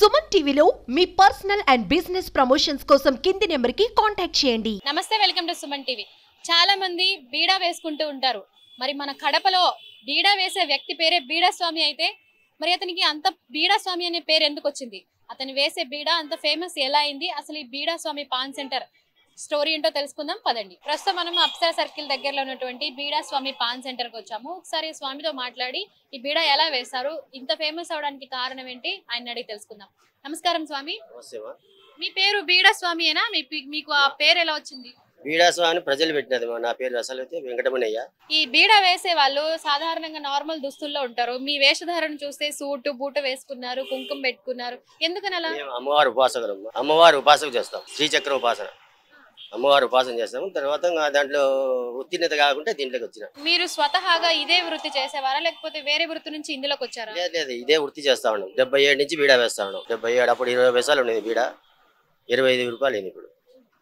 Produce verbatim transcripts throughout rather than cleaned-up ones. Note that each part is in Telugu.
సుమన్ టీవీలో మీ పర్సనల్ అండ్ బిజినెస్ ప్రమోషన్స్ కోసం కింది నెంబర్ కి కాంటాక్ట్ చేయండి. నమస్తే, వెల్కమ్ టు సుమన్ టీవీ. చాలా మంది బీడా వేసుకుంటూ ఉంటారు. మరి మన కడపలో బీడా వేసే వ్యక్తి పేరే బీడా స్వామి అయితే మరి అతనికి అంత బీడా స్వామి అనే పేరు ఎందుకు వచ్చింది? అతను వేసే బీడా అంత ఫేమస్ ఎలా అయింది? అసలు ఈ బీడా స్వామి పాన్ సెంటర్ స్టోరీ ఏంటో తెలుసుకుందాం పదండి. ప్రస్తుతం మనం అప్సరా సర్కిల్ దగ్గరలో ఉన్నటువంటి బీడా స్వామి పాన్ సెంటర్ కి వచ్చాము. ఒకసారి స్వామితో మాట్లాడి ఈ బీడా ఎలా వేస్తారు, ఇంత ఫేమస్ అవడానికి కారణం ఏంటి ఆయన అడిగి తెలుసుకుందాం. నమస్కారం స్వామి. మీ పేరు బీడా స్వామి ఏనా? మీకు ఆ పేరు ఎలా వచ్చింది? బీడా స్వామి ప్రజలు పెట్టినది. నా పేరు అసలు అయితే వెంకటమణయ్య. ఈ బీడా వేసే వాళ్ళు సాధారణంగా నార్మల్ దుస్తుల్లో ఉంటారు. మీ వేషధారణ చూస్తే సూట్ బూట వేసుకున్నారు, కుంకుమ పెట్టుకున్నారు. ఎందుకని అలా? అమ్మవారు ఉపాసకులు, అమ్మవారు ఉపాసన చేస్తాం. శ్రీచక్ర ఉపాసన, అమ్మవారు ఉపాసన చేస్తాము. తర్వాత దాంట్లో ఉత్తీర్ణత కాకుండా దీంట్లోకి వచ్చిన. మీరు స్వతహాగా ఇదే వృత్తి చేసేవారా లేకపోతే వేరే వృత్తి నుంచి ఇందులోకి వచ్చారా? లేదు, ఇదే వృత్తి చేస్తా ఉన్నాం. డెబ్బై ఏడు నుంచి బీడా వేస్తా ఉన్నాం. డెబ్బై ఏడు అప్పుడు ఇరవై పైసలు ఉండేది బీడా, ఇరవై ఐదు రూపాయలు అయింది ఇప్పుడు.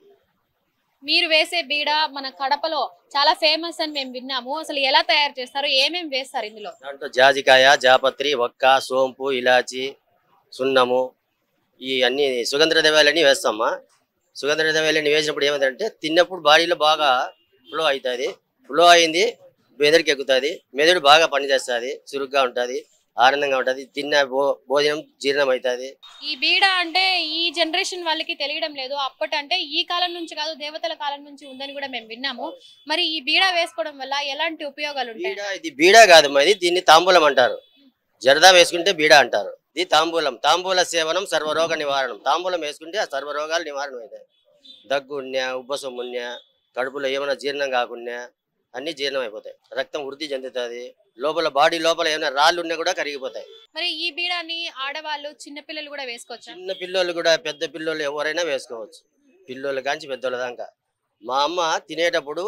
మీరు వేసే బీడా మన కడపలో చాలా ఫేమస్ అని మేము విన్నాము. అసలు ఎలా తయారు చేస్తారు, ఏమేమి వేస్తారు ఇందులో? దాంట్లో జాజికాయ, జాపత్రి, వక్క, సోంపు, ఇలాచి, సున్నము, ఈ అన్ని సుగంధ ద్రవ్యాలన్నీ వేస్తామా. సుగంధ ద్రవ్యాలన్నీ వేసినప్పుడు ఏమైందంటే తిన్నప్పుడు బాడీలో బాగా ఫ్లో అవుతుంది. ఫ్లో అయింది మెదడుకి ఎక్కుతుంది. మెదడు బాగా పనిచేస్తుంది, చురుగ్గా ఉంటుంది, ఆనందంగా ఉంటుంది. తిన్న భో భోజనం జీర్ణం అవుతుంది. ఈ బీడా అంటే ఈ జనరేషన్ వాళ్ళకి తెలియడం లేదు. అప్పటి అంటే ఈ కాలం నుంచి కాదు, దేవతల కాలం నుంచి ఉందని కూడా మేము విన్నాము. మరి ఈ బీడా వేసుకోవడం వల్ల ఎలాంటి ఉపయోగాలు ఉంటాయి? ఇది బీడా కాదు, మరి దీన్ని తాంబూలం అంటారు. జరదా వేసుకుంటే బీడా అంటారు. ఇది తాంబూలం. తాంబూల సేవనం సర్వరోగ నివారణం. తాంబూలం వేసుకుంటే ఆ సర్వరోగాలు నివారణ అవుతాయి. దగ్గు ఉన్నా, ఉబ్బసం ఉన్నా, కడుపులో ఏమైనా జీర్ణం కాకున్నా అన్ని జీర్ణం అయిపోతాయి. రక్తం వృద్ధి చెందుతుంది. లోపల బాడీ లోపల ఏమైనా రాళ్ళు ఉన్నా కూడా కరిగిపోతాయి. మరి ఈ బీడాని ఆడవాళ్ళు, చిన్న పిల్లలు కూడా వేసుకోవచ్చు? చిన్న పిల్లలు కూడా, పెద్ద పిల్లలు ఎవరైనా వేసుకోవచ్చు. పిల్లలు కాంచి పెద్దోళ్ళ దాకా. మా అమ్మ తినేటప్పుడు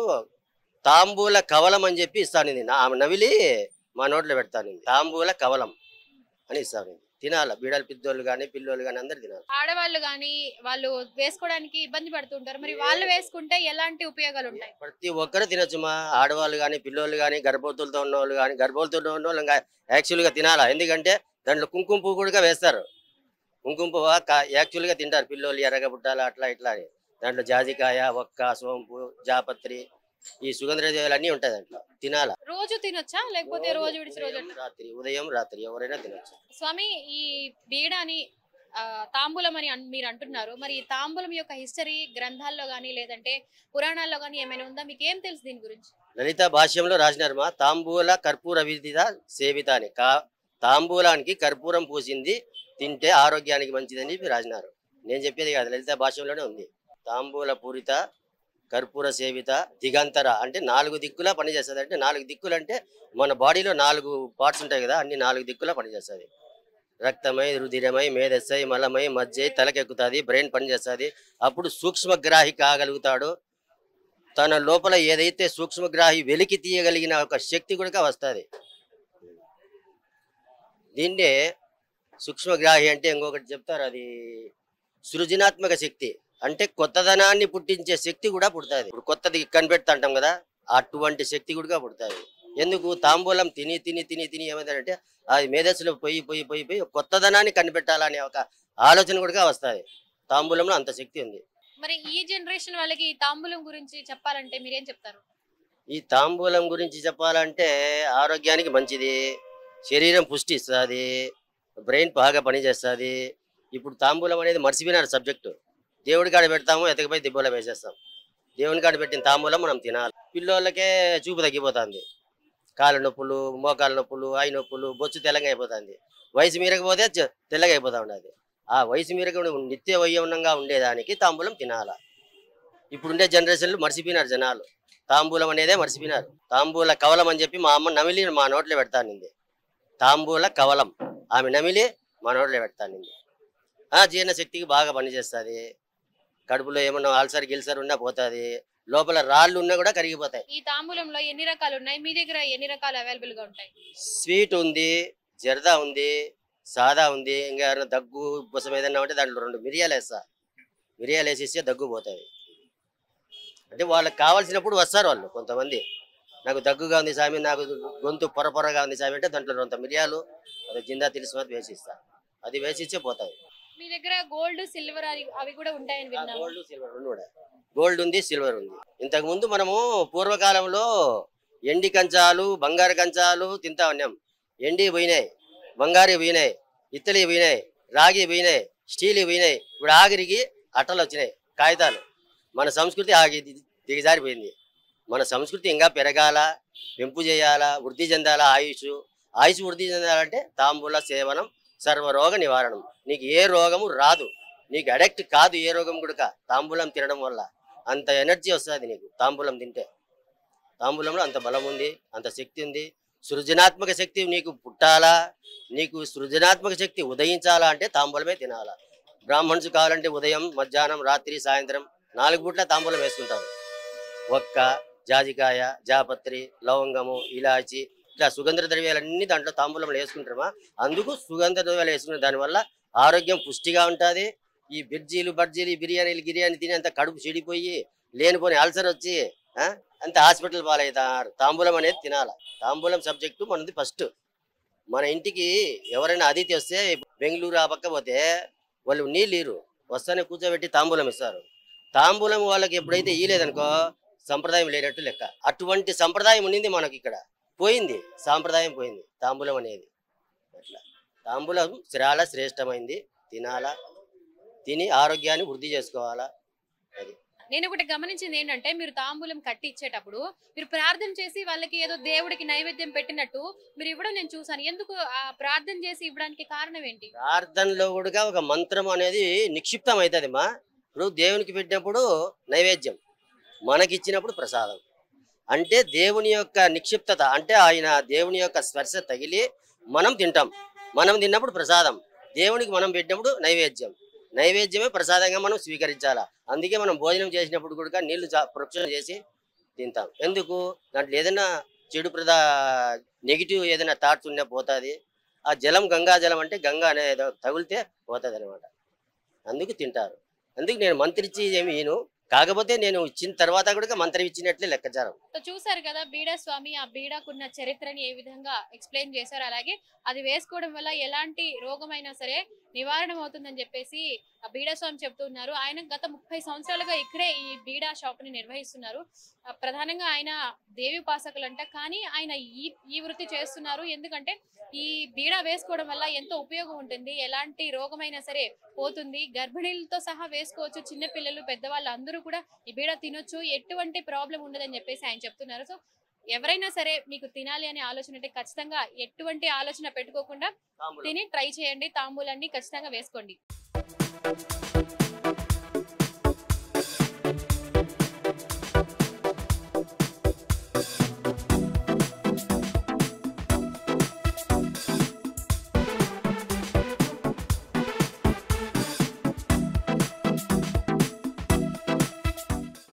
తాంబూల కవలం అని చెప్పి ఇస్తాను. ఆమె నవిలి మా నోట్లో పెడతాను. తాంబూల కవలం అని ఇస్తాను. తినాలి. బీడాలు పెద్దోళ్ళు కానీ పిల్లోళ్ళు కానీ అందరు తినాలి. ఆడవాళ్ళు కానీ వాళ్ళు వేసుకోవడానికి ఇబ్బంది పడుతుంటారు. మరి వాళ్ళు వేసుకుంటే ఎలాంటి ఉపయోగాలు ఉంటాయి? ప్రతి ఒక్కరు తినొచ్చు. మా ఆడవాళ్ళు కానీ పిల్లోళ్ళు కానీ గర్భవతులతో ఉన్న వాళ్ళు కానీ గర్భవతులతో ఉన్న వాళ్ళు యాక్చువల్గా తినాలా. ఎందుకంటే దాంట్లో కుంకుమ పువ్వు కూడా వేస్తారు. కుంకుమ పువ్వు యాక్చువల్గా తింటారు పిల్లోళ్ళు, ఎర్రగ పుట్టాలి అట్లా ఇట్లా అని. దాంట్లో జాజికాయ, ఒక్క, సోంపు, జాపత్రి, ఈ సుగంధ ద్రవ్యాలు అన్నీ ఉంటాయి దాంట్లో. తినాలా. రోజు తినొచ్చా లేకపోతే రోజు విడిచి రోజు? రాత్రి, ఉదయం రాత్రి ఎవరైనా తినొచ్చు. స్వామి, ఈ బీడాని తాంబూలం అని మీరు అంటున్నారు. మరి ఈ తాంబూలం యొక్క హిస్టరీ గ్రంథాల్లో గానీ లేదంటే పురాణాల్లో గానీ ఏమైనా ఉందా? మీకు ఏం తెలుసు దీని గురించి? లలిత భాష్యంలో రాసినారు మా. తాంబూల కర్పూర విదిత సేవిత అని. కా తాంబూలానికి కర్పూరం పూసింది తింటే ఆరోగ్యానికి మంచిదని చెప్పి రాసినారు. నేను చెప్పేది కాదు, లలిత భాష్యంలోనే ఉంది. తాంబూల పూరిత కర్పూర సేవిత దిగంతర అంటే నాలుగు దిక్కులా పనిచేస్తుంది. అంటే నాలుగు దిక్కులు అంటే మన బాడీలో నాలుగు పార్ట్స్ ఉంటాయి కదా, అన్ని నాలుగు దిక్కులా పనిచేస్తుంది. రక్తమై, రుధిరమై, మేధస్సై, మలమై, మజ్జై, తలకెక్కుతుంది, బ్రెయిన్ పనిచేస్తుంది. అప్పుడు సూక్ష్మగ్రాహి కాగలుగుతాడు. తన లోపల ఏదైతే సూక్ష్మగ్రాహి వెలికి తీయగలిగిన ఒక శక్తి కూడా వస్తుంది. దీన్నే సూక్ష్మగ్రాహి అంటే ఇంకొకటి చెప్తారు, అది సృజనాత్మక శక్తి. అంటే కొత్తదనాన్ని పుట్టించే శక్తి కూడా పుడుతుంది. ఇప్పుడు కొత్తది కనిపెడతా అంటాం కదా, అటువంటి శక్తి కూడా పుడుతుంది. ఎందుకు? తాంబూలం తిని తిని తిని తిని ఏమైందంటే అది మేధస్సులో పోయి పోయి పోయి పోయి కొత్తదనాన్ని కనిపెట్టాలనే ఒక ఆలోచన కూడా వస్తుంది. తాంబూలంలో అంత శక్తి ఉంది. మరి ఈ జనరేషన్ వాళ్ళకి ఈ తాంబూలం గురించి చెప్పాలంటే మీరేం చెప్తారు? ఈ తాంబూలం గురించి చెప్పాలంటే ఆరోగ్యానికి మంచిది, శరీరం పుష్టి ఇస్తుంది, బ్రెయిన్ బాగా పనిచేస్తుంది. ఇప్పుడు తాంబూలం అనేది మర్చిపోయినారు సబ్జెక్టు. దేవుడి కాడ పెడతాము, ఎతకపోయి దిబ్బలో వేసేస్తాం. దేవుని కాడ పెట్టిన తాంబూలం మనం తినాలి. పిల్లోళ్ళకే చూపు తగ్గిపోతుంది. కాళ్ళ నొప్పులు, మోకాళ్ళ నొప్పులు, ఐ నొప్పులు, బొచ్చు తెల్లగా అయిపోతుంది. వయసు మీరకపోతే తెల్లగా అయిపోతా ఉండదు. ఆ వయసు మీరక నిత్య వయవనంగా ఉండేదానికి తాంబూలం తినాలా. ఇప్పుడుండే జనరేషన్లు మర్చిపోయినారు జనాలు. తాంబూలం అనేదే మర్చిపోయినారు. తాంబూల కవలం అని చెప్పి మా అమ్మ నమిలి మా నోట్లో పెడతానింది. తాంబూల కవలం ఆమె నమిలి మా నోట్లో పెడతానింది. ఆ జీర్ణశక్తికి బాగా పనిచేస్తుంది. కడుపులో ఏమన్నా అల్సర్ గిల్సర్ ఉన్నా పోతుంది. లోపల రాళ్ళు ఉన్నా కూడా కరిగిపోతాయి. ఈ తాంబూలంలో ఎన్ని రకాలు ఉన్నాయి? మీ దగ్గర ఎన్ని రకాలు అవైలబుల్ గా ఉంటాయి? స్వీట్ ఉంది, జర్దా ఉంది, సాదా ఉంది. ఇంకా దగ్గు ఉబ్బసం ఏదన్నా ఉంటే దాంట్లో రెండు మిరియాలు వేస్తా. మిరియాలు వేసేస్తే దగ్గు పోతుంది. అంటే వాళ్ళకి కావాల్సినప్పుడు వస్తారు వాళ్ళు. కొంతమంది నాకు దగ్గుగా ఉంది సామి, నాకు గొంతు పొర పొరగా ఉంది సామి అంటే దాంట్లో కొంత మిరియాలు, అది జిందా తెలిసి వేసిస్తా. అది వేసిచ్చే పోతాయి. దగ్గర గోల్డ్ సిల్వర్ అవి కూడా ఉంటాయని విన్నాము. గోల్డ్ సిల్వర్ రెండు కూడా గోల్డ్ ఉంది సిల్వర్ ఉంది. ఇంతకు ముందు మనము పూర్వకాలంలో ఎండి కంచాలు బంగారు కంచాలు తింటా ఉన్నాం. ఎండి పోయినాయి, బంగారు పోయినాయి, ఇత్తలి పోయినాయి, రాగి పోయినాయి, స్టీల్ పోయినాయి. ఇప్పుడు ఆఖరికి అట్టలు వచ్చినాయి, కాగితాలు. మన సంస్కృతి ఆగి దిగజారిపోయింది. మన సంస్కృతి ఇంకా పెరగాల, పెంపు చేయాలా, వృద్ధి చెందాలా. ఆయుష్ ఆయుష్ వృద్ధి చెందాలంటే తాంబూల సేవనం సర్వరోగ నివారణం. నీకు ఏ రోగము రాదు, నీకు అడక్ట్ కాదు ఏ రోగం కూడా తాంబూలం తినడం వల్ల. అంత ఎనర్జీ వస్తుంది నీకు తాంబూలం తింటే. తాంబూలంలో అంత బలం ఉంది, అంత శక్తి ఉంది. సృజనాత్మక శక్తి నీకు పుట్టాలా, నీకు సృజనాత్మక శక్తి ఉదయించాలా అంటే తాంబూలమే తినాలా. బ్రాహ్మణ్స్ కావాలంటే ఉదయం మధ్యాహ్నం రాత్రి సాయంత్రం నాలుగు పూట్ల తాంబూలం వేసుకుంటారు. ఒక్క జాజికాయ, జాపత్రి, లవంగము, ఇలాచి ఇట్లా సుగంధ ద్రవ్యాలన్నీ దాంట్లో తాంబూలంలో వేసుకుంటామా. అందుకు సుగంధ ద్రవ్యాలు వేసుకునే దానివల్ల ఆరోగ్యం పుష్టిగా ఉంటుంది. ఈ బిర్జీలు బర్జీలు బిర్యానీలు గిర్యానీ తిని అంత కడుపు చెడిపోయి లేనిపోని అల్సర్ వచ్చి అంత హాస్పిటల్ పాలవుతారు. తాంబూలం అనేది తినాలా. తాంబూలం సబ్జెక్టు మనది ఫస్ట్. మన ఇంటికి ఎవరైనా అతిథి వస్తే బెంగళూరు ఆ పక్క పోతే వాళ్ళు నీళ్ళు ఇరు వస్తానే కూర్చోబెట్టి తాంబూలం ఇస్తారు. తాంబూలం వాళ్ళకి ఎప్పుడైతే ఇయ్యలేదనుకో సంప్రదాయం లేనట్టు లెక్క. అటువంటి సంప్రదాయం ఉండింది మనకి, ఇక్కడ పోయింది, సాంప్రదాయం పోయింది తాంబూలం అనేది. అట్లా తాంబూలం చాలా శ్రేష్టమైంది, తినాలా, తిని ఆరోగ్యాన్ని వృద్ధి చేసుకోవాలా. అది నేను ఒకటి గమనించింది ఏంటంటే, మీరు తాంబూలం కట్టి ఇచ్చేటప్పుడు మీరు ప్రార్థన చేసి వాళ్ళకి ఏదో దేవుడికి నైవేద్యం పెట్టినట్టు మీరు ఇవ్వడం నేను చూసాను. ఎందుకు ఆ ప్రార్థన చేసి ఇవ్వడానికి కారణం ఏంటి? ప్రార్థనలో కూడా ఒక మంత్రం అనేది నిక్షిప్తం అవుతుంది మా. ఇప్పుడు దేవునికి పెట్టినప్పుడు నైవేద్యం, మనకి ఇచ్చినప్పుడు ప్రసాదం. అంటే దేవుని యొక్క నిక్షిప్తత, అంటే ఆయన దేవుని యొక్క స్పర్శ తగిలి మనం తింటాం. మనం తిన్నప్పుడు ప్రసాదం, దేవునికి మనం పెట్టినప్పుడు నైవేద్యం. నైవేద్యమే ప్రసాదంగా మనం స్వీకరించాలా. అందుకే మనం భోజనం చేసినప్పుడు కూడా నీళ్లు ప్రోక్షణ చేసి తింటాం. ఎందుకు? దాంట్లో ఏదైనా చెడు ప్రదా నెగిటివ్ ఏదైనా థాట్స్ ఉన్నా పోతుంది. ఆ జలం గంగా జలం అంటే గంగా అనేది తగిలితే పోతుంది అనమాట. అందుకు తింటారు. అందుకు నేను మంత్రిచ్చి ఏమి ఈను, కాకపోతే నేను ఇచ్చిన తర్వాత కూడా మంత్రం ఇచ్చినట్లే లెక్కచారం. చూసారు కదా బీడా స్వామి ఆ బీడాకున్న చరిత్రని ఏ విధంగా ఎక్స్ప్లెయిన్ చేశారు. అలాగే అది వేసుకోవడం వల్ల ఎలాంటి రోగమైనా సరే నివారణ అవుతుందని చెప్పేసి ఆ బీడా స్వామి చెప్తున్నారు. ఆయన గత ముప్పై సంవత్సరాలుగా ఇక్కడే ఈ బీడా షాప్ ని నిర్వహిస్తున్నారు. ప్రధానంగా ఆయన దేవి ఉపాసకులు అంట, కానీ ఆయన ఈ ఈ వృత్తి చేస్తున్నారు. ఎందుకంటే ఈ బీడా వేసుకోవడం వల్ల ఎంతో ఉపయోగం ఉంటుంది, ఎలాంటి రోగమైనా సరే పోతుంది. గర్భిణీలతో సహా వేసుకోవచ్చు, చిన్నపిల్లలు పెద్దవాళ్ళు అందరూ కూడా ఈ బీడా తినొచ్చు, ఎటువంటి ప్రాబ్లం ఉండదని చెప్పేసి ఆయన చెప్తున్నారు. సో ఎవరైనా సరే మీకు తినాలి అనే ఆలోచన అంటే ఖచ్చితంగా ఎటువంటి ఆలోచన పెట్టుకోకుండా తిని ట్రై చేయండి. తాంబూలాన్ని ఖచ్చితంగా వేసుకోండి.